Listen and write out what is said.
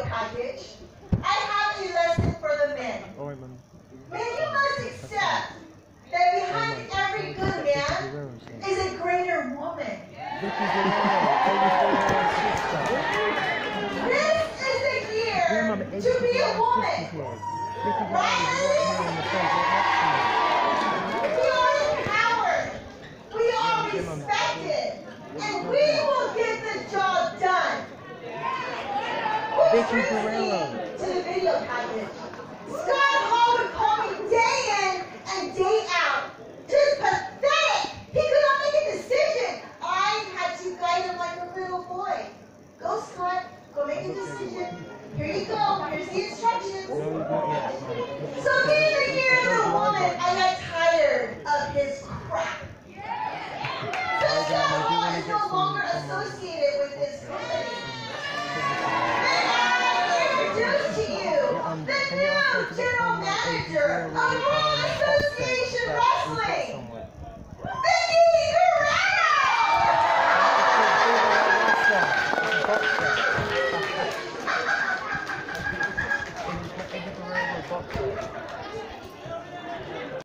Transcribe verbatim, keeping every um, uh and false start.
package, I have a lesson for the men. Men, you must accept that behind every good man is a greater woman. This is the year to be a woman. We are empowered. We are respected. And we will get the job done. Who's listening to the video package? Scott Hall would call me day in and day out. Just pathetic. He could not make a decision. I had to guide him like a little boy. Go, Scott. Go make a decision. Here you go. Here's the instructions. So being the year of the woman, I got tired of his crap. So Scott Hall is no longer associated with this company. Introduce to you the new general manager of World Association Wrestling. This